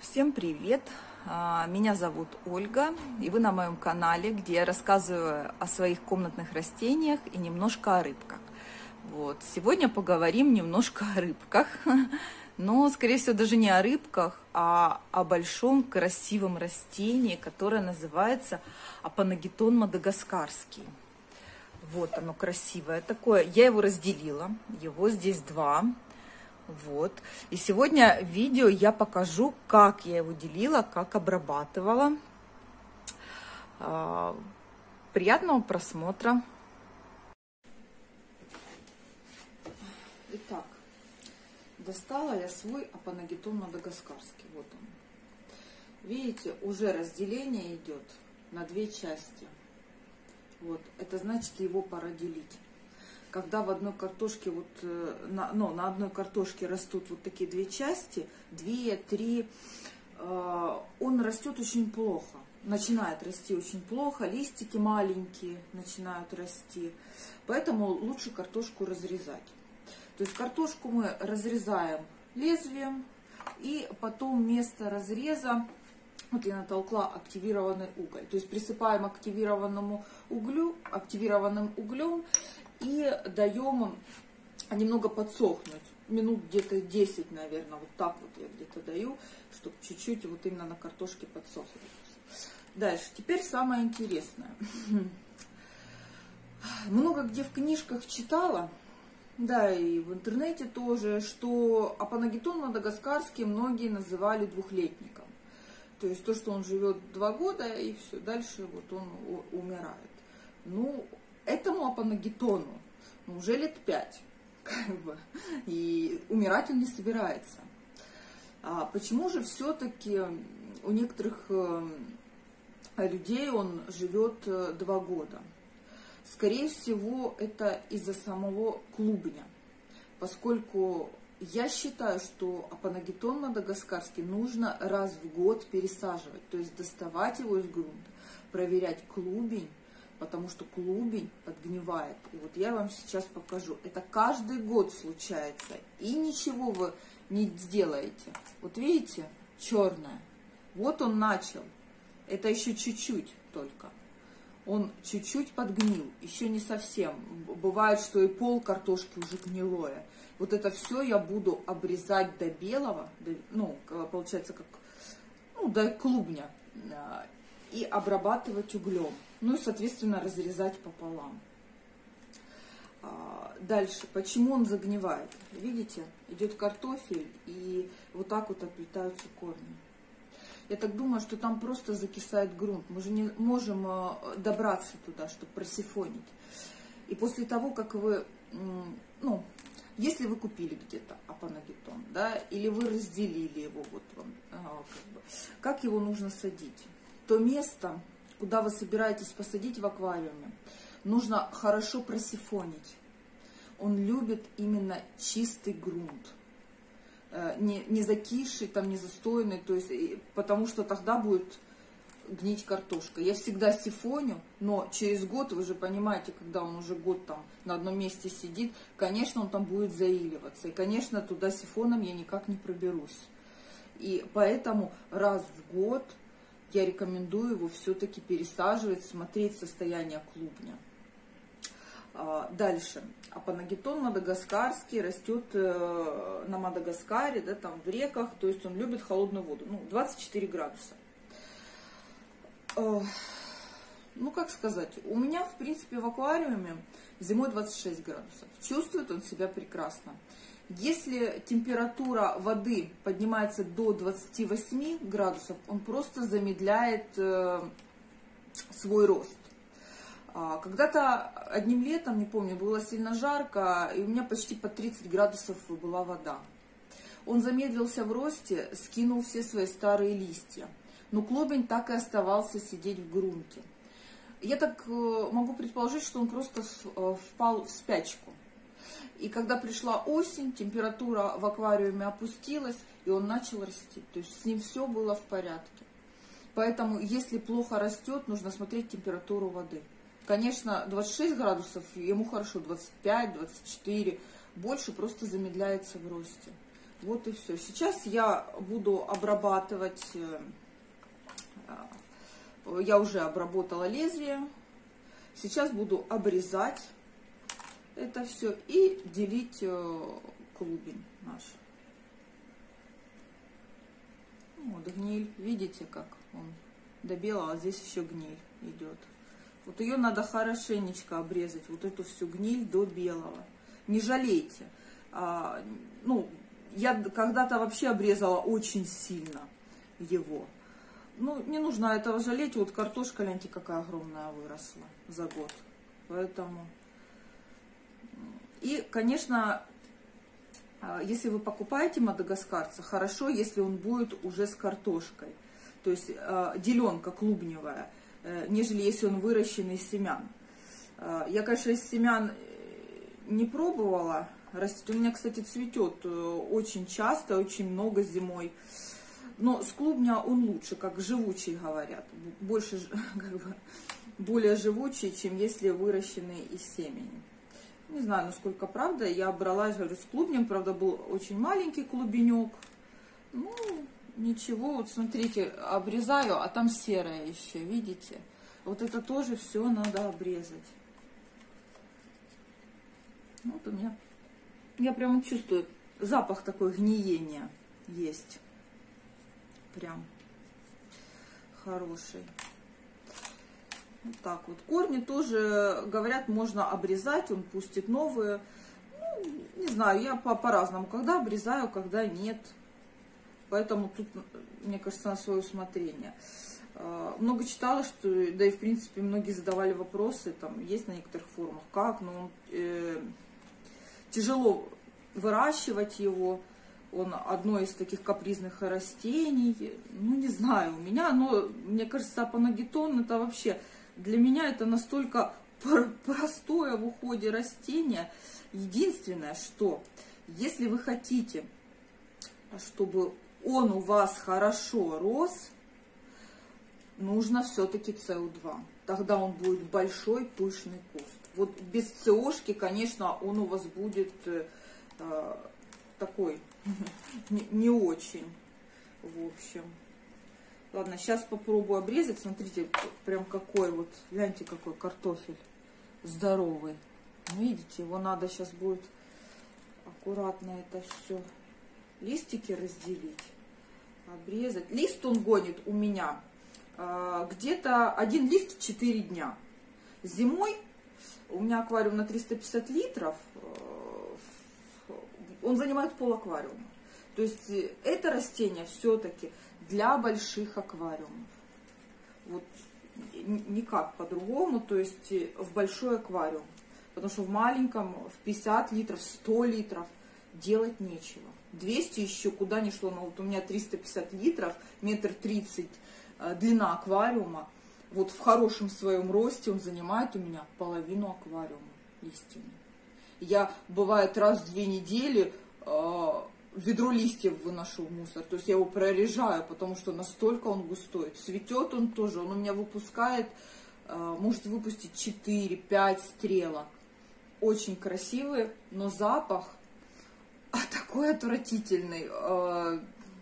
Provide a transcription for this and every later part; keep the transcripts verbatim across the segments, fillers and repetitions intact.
Всем привет! Меня зовут Ольга, и вы на моем канале, где я рассказываю о своих комнатных растениях и немножко о рыбках. Вот. Сегодня поговорим немножко о рыбках, но, скорее всего, даже не о рыбках, а о большом красивом растении, которое называется апанагитон мадагаскарский. Вот оно красивое такое. Я его разделила, его здесь два. Вот. И сегодня в видео я покажу, как я его делила, как обрабатывала. Приятного просмотра. Итак, достала я свой апанагитон мадагаскарский. Вот он. Видите, уже разделение идет на две части. Вот. Это значит, его пора делить. Когда в одной картошке, вот, на, ну, на одной картошке растут вот такие две части, две, три, э, он растет очень плохо, начинает расти очень плохо, листики маленькие начинают расти, поэтому лучше картошку разрезать. То есть картошку мы разрезаем лезвием, и потом вместо разреза, вот я натолкла активированный уголь, то есть присыпаем активированному углю, активированным углем, и даем немного подсохнуть, минут где-то десять, наверное, вот так вот я где-то даю, чтобы чуть-чуть вот именно на картошке подсохло. Дальше, теперь самое интересное. Много где в книжках читала, да, и в интернете тоже, что апанагитон мадагаскарский многие называли двухлетником. То есть то, что он живет два года, и все, дальше вот он умирает. Ну, этому апанагитону уже лет пять, как бы, и умирать он не собирается. А почему же все-таки у некоторых людей он живет два года? Скорее всего, это из-за самого клубня, поскольку я считаю, что апанагитон мадагаскарский нужно раз в год пересаживать, то есть доставать его из грунта, проверять клубень, потому что клубень подгнивает. И вот я вам сейчас покажу. Это каждый год случается. И ничего вы не сделаете. Вот видите, черное. Вот он начал. Это еще чуть-чуть только. Он чуть-чуть подгнил. Еще не совсем. Бывает, что и пол картошки уже гнилое. Вот это все я буду обрезать до белого. До, ну, получается, как ну, до клубня. И обрабатывать углем. Ну и, соответственно, разрезать пополам. Дальше. Почему он загнивает? Видите, идет картофель, и вот так вот оплетаются корни. Я так думаю, что там просто закисает грунт. Мы же не можем добраться туда, чтобы просифонить. И после того, как вы, ну, если вы купили где-то апанагитон, да, или вы разделили его, вот вам, как бы, как его нужно садить? То место, куда вы собираетесь посадить в аквариуме, нужно хорошо просифонить. Он любит именно чистый грунт, не, не закисший, там, не застойный, то есть, потому что тогда будет гнить картошка. Я всегда сифоню, но через год, вы же понимаете, когда он уже год там на одном месте сидит, конечно, он там будет заиливаться. И, конечно, туда сифоном я никак не проберусь. И поэтому раз в год я рекомендую его все-таки пересаживать, смотреть состояние клубня. Дальше. Апанагитон мадагаскарский растет на Мадагаскаре, да, там в реках, то есть он любит холодную воду, ну, двадцать четыре градуса. Ну, как сказать, у меня, в принципе, в аквариуме зимой двадцать шесть градусов. Чувствует он себя прекрасно. Если температура воды поднимается до двадцати восьми градусов, он просто замедляет э, свой рост. Когда-то одним летом, не помню, было сильно жарко, и у меня почти по тридцать градусов была вода. Он замедлился в росте, скинул все свои старые листья, но клубень так и оставался сидеть в грунте. Я так э, могу предположить, что он просто впал в спячку. И когда пришла осень, температура в аквариуме опустилась, и он начал расти. То есть с ним все было в порядке. Поэтому, если плохо растет, нужно смотреть температуру воды. Конечно, двадцать шесть градусов, ему хорошо, двадцать пять, двадцать четыре. Больше просто замедляется в росте. Вот и все. Сейчас я буду обрабатывать, я уже обработала лезвие. Сейчас буду обрезать это все и делить клубень наш. Вот гниль, видите, как он до белого, а здесь еще гниль идет. Вот ее надо хорошенечко обрезать, вот эту всю гниль до белого. Не жалейте. А, ну, я когда-то вообще обрезала очень сильно его. Ну, не нужно этого жалеть. Вот картошка, гляньте, какая огромная выросла за год. Поэтому... И, конечно, если вы покупаете мадагаскарца, хорошо, если он будет уже с картошкой. То есть деленка клубневая, нежели если он выращен из семян. Я, конечно, из семян не пробовала растить. У меня, кстати, цветет очень часто, очень много зимой. Но с клубня он лучше, как живучий, говорят. Больше, как бы, более живучий, чем если выращенный из семени. Не знаю, насколько правда. Я брала, я говорю, с клубнем. Правда, был очень маленький клубенек. Ну, ничего. Вот смотрите, обрезаю, а там серое еще, видите? Вот это тоже все надо обрезать. Вот у меня... Я прямо чувствую, запах такой гниения есть. Прям хороший. Вот так вот. Корни тоже, говорят, можно обрезать, он пустит новые. Ну, не знаю, я по-разному. По когда обрезаю, когда нет. Поэтому тут, мне кажется, на свое усмотрение. Много читала, что, да и в принципе многие задавали вопросы, там есть на некоторых форумах, как, но э, тяжело выращивать его. Он одно из таких капризных растений. Ну, не знаю, у меня оно, мне кажется, апанагитон это вообще... Для меня это настолько простое в уходе растение. Единственное, что если вы хотите, чтобы он у вас хорошо рос, нужно все-таки С О два. Тогда он будет большой, пышный куст. Вот без ЦОшки, конечно, он у вас будет э, такой не, не очень. В общем. Ладно, сейчас попробую обрезать. Смотрите, прям какой вот, гляньте, какой картофель здоровый. Видите, его надо сейчас будет аккуратно это все, листики разделить, обрезать. Лист он гонит у меня э, где-то один лист в четыре дня. Зимой у меня аквариум на триста пятьдесят литров, э, он занимает пол аквариума. То есть это растение все-таки для больших аквариумов. Вот никак по-другому, то есть в большой аквариум. Потому что в маленьком, в пятьдесят литров, сто литров делать нечего. двести еще куда ни шло, но вот у меня триста пятьдесят литров, метр тридцать длина аквариума. Вот в хорошем своем росте он занимает у меня половину аквариума листьями. Я, бывает, раз в две недели э, ведро листьев выношу в мусор. То есть я его прорежаю, потому что настолько он густой. Цветет он тоже. Он у меня выпускает, э, может выпустить четыре-пять стрелок. Очень красивый, но запах а, такой отвратительный. Э,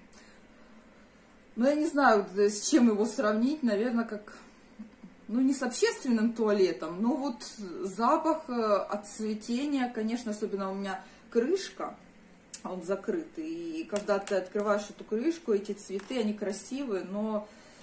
ну, я не знаю, с чем его сравнить. Наверное, как... Ну, не с общественным туалетом, но вот запах от цветения, конечно, особенно у меня крышка, он закрыт. И когда ты открываешь эту крышку, эти цветы, они красивые, но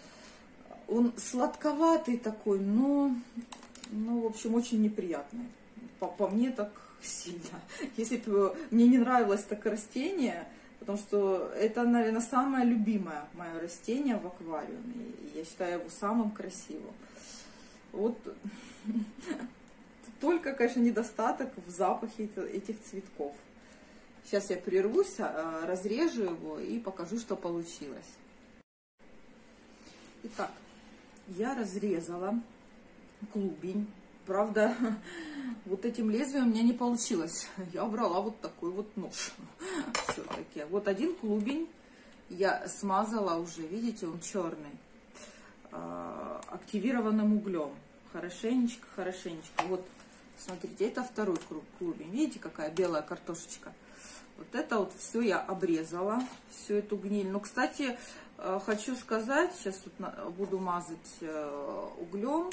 он сладковатый такой, но, ну, в общем, очень неприятный. По, по мне так сильно. Если бы мне не нравилось так растение, потому что это, наверное, самое любимое мое растение в аквариуме. И я считаю его самым красивым. Вот только, конечно, недостаток в запахе этих цветков. Сейчас я прервусь, разрежу его и покажу, что получилось. Итак, я разрезала клубень. Правда, вот этим лезвием у меня не получилось. Я брала вот такой вот нож. Все-таки. Вот один клубень я смазала уже, видите, он черный, активированным углем. Хорошенечко, хорошенечко. Вот, смотрите, это второй клубень. Видите, какая белая картошечка. Вот это вот все я обрезала, всю эту гниль. Ну, кстати, хочу сказать, сейчас тут буду мазать углем.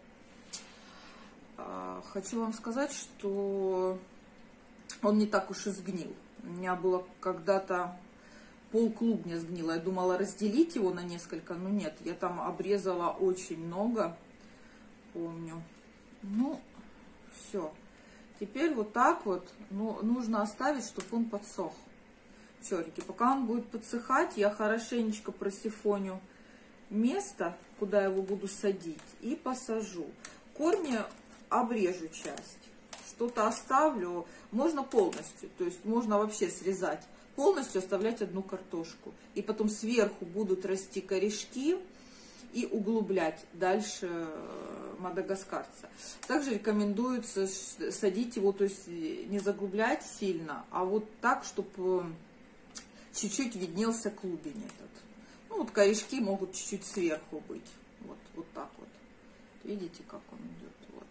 Хочу вам сказать, что он не так уж и сгнил. У меня было когда-то пол клубня сгнило. Я думала разделить его на несколько, но нет. Я там обрезала очень много, помню. Ну, все. Теперь вот так вот, ну, нужно оставить, чтобы он подсох. Черики. Пока он будет подсыхать, я хорошенечко просифоню место, куда я его буду садить, и посажу. Корни обрежу часть. Что-то оставлю. Можно полностью, то есть можно вообще срезать. Полностью оставлять одну картошку. И потом сверху будут расти корешки и углублять дальше мадагаскарца. Также рекомендуется садить его, то есть не заглублять сильно, а вот так, чтобы чуть-чуть виднелся клубень этот. Ну вот корешки могут чуть-чуть сверху быть. Вот, вот так вот. Видите, как он идет? Вот.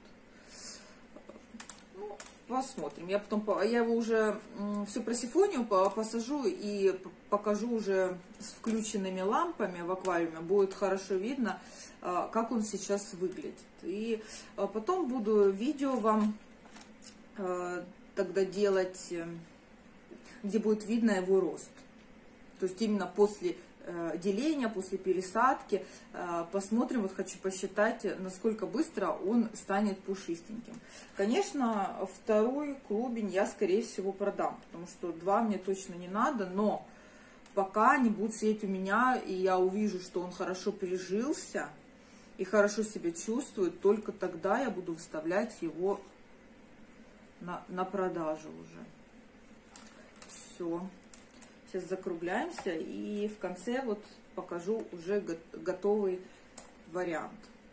Ну, посмотрим. Я потом, я его уже все просифонию, посажу и покажу уже с включенными лампами в аквариуме. Будет хорошо видно, как он сейчас выглядит. И потом буду видео вам тогда делать, где будет видно его рост. То есть именно после деления, после пересадки. Посмотрим, вот хочу посчитать, насколько быстро он станет пушистеньким. Конечно, второй клубень я, скорее всего, продам, потому что два мне точно не надо, но пока они будут сидеть у меня, и я увижу, что он хорошо прижился и хорошо себя чувствует, только тогда я буду выставлять его на, на продажу уже. Все. Сейчас закругляемся и в конце вот покажу уже готовый вариант.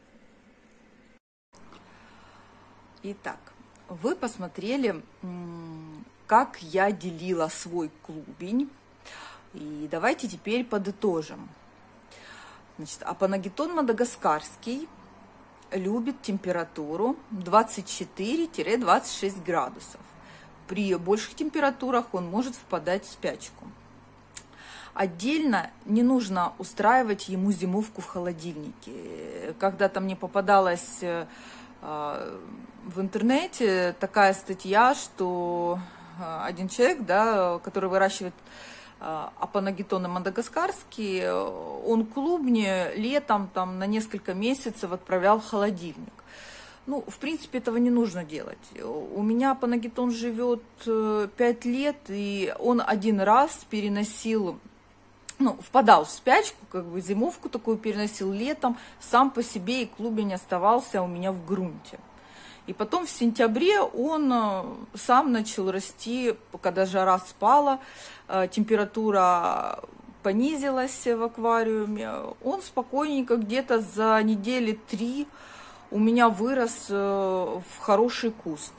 Итак, вы посмотрели, как я делила свой клубень. И давайте теперь подытожим. Значит, апанагитон мадагаскарский любит температуру двадцать четыре — двадцать шесть градусов. При больших температурах он может впадать в спячку. Отдельно не нужно устраивать ему зимовку в холодильнике. Когда-то мне попадалась э, в интернете такая статья, что один человек, да, который выращивает э, апанагитоны мадагаскарские, он клубни летом там, на несколько месяцев отправлял в холодильник. Ну, в принципе, этого не нужно делать. У меня апанагитон живет пять лет, и он один раз переносил, ну, впадал в спячку, как бы зимовку такую переносил летом, сам по себе, и клубень оставался у меня в грунте. И потом в сентябре он сам начал расти, когда жара спала, температура понизилась в аквариуме. Он спокойненько где-то за недели три у меня вырос в хороший куст.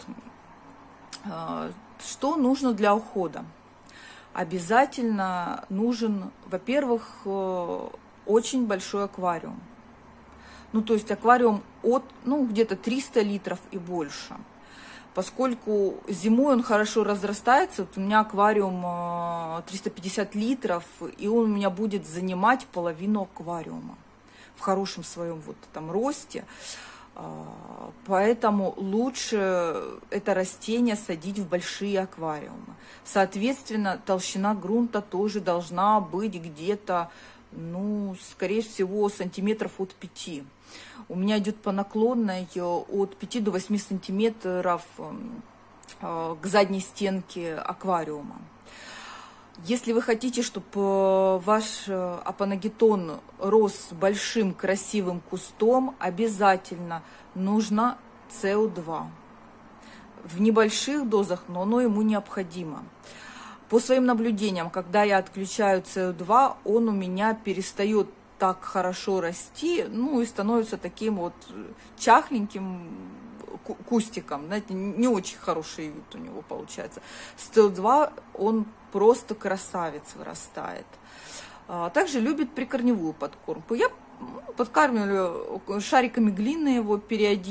Что нужно для ухода? Обязательно нужен, во-первых, очень большой аквариум. Ну, то есть аквариум от, ну, где-то триста литров и больше. Поскольку зимой он хорошо разрастается, вот у меня аквариум триста пятьдесят литров, и он у меня будет занимать половину аквариума в хорошем своем вот там росте. Поэтому лучше это растение садить в большие аквариумы. Соответственно, толщина грунта тоже должна быть где-то, ну, скорее всего, сантиметров от пяти. У меня идет по наклонной от пяти до восьми сантиметров к задней стенке аквариума. Если вы хотите, чтобы ваш апанагитон рос большим красивым кустом, обязательно нужно С О два. В небольших дозах, но оно ему необходимо. По своим наблюдениям, когда я отключаю С О два, он у меня перестает так хорошо расти, ну и становится таким вот чахленьким кустиком, знаете, не очень хороший вид у него получается. С О два он просто красавец вырастает. Также любит прикорневую подкормку. Я подкармливаю шариками глины его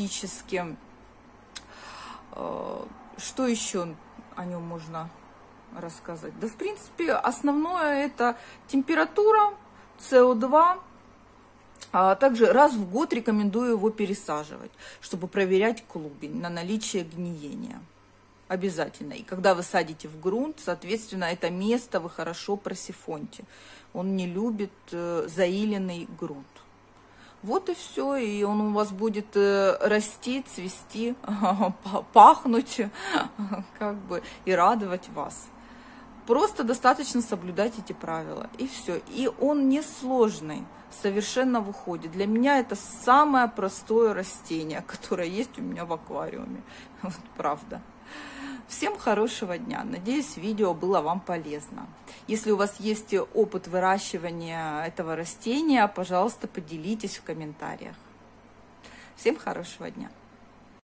периодически. Что еще о нем можно рассказать? Да, в принципе, основное это температура, С О два. А также раз в год рекомендую его пересаживать, чтобы проверять клубень на наличие гниения. Обязательно. И когда вы садите в грунт, соответственно, это место вы хорошо просифоньте. Он не любит заиленный грунт. Вот и все. И он у вас будет расти, цвести, пахнуть, как бы, и радовать вас. Просто достаточно соблюдать эти правила. И все. И он несложный. Совершенно выходит. Для меня это самое простое растение, которое есть у меня в аквариуме. Вот, правда. Всем хорошего дня. Надеюсь, видео было вам полезно. Если у вас есть опыт выращивания этого растения, пожалуйста, поделитесь в комментариях. Всем хорошего дня.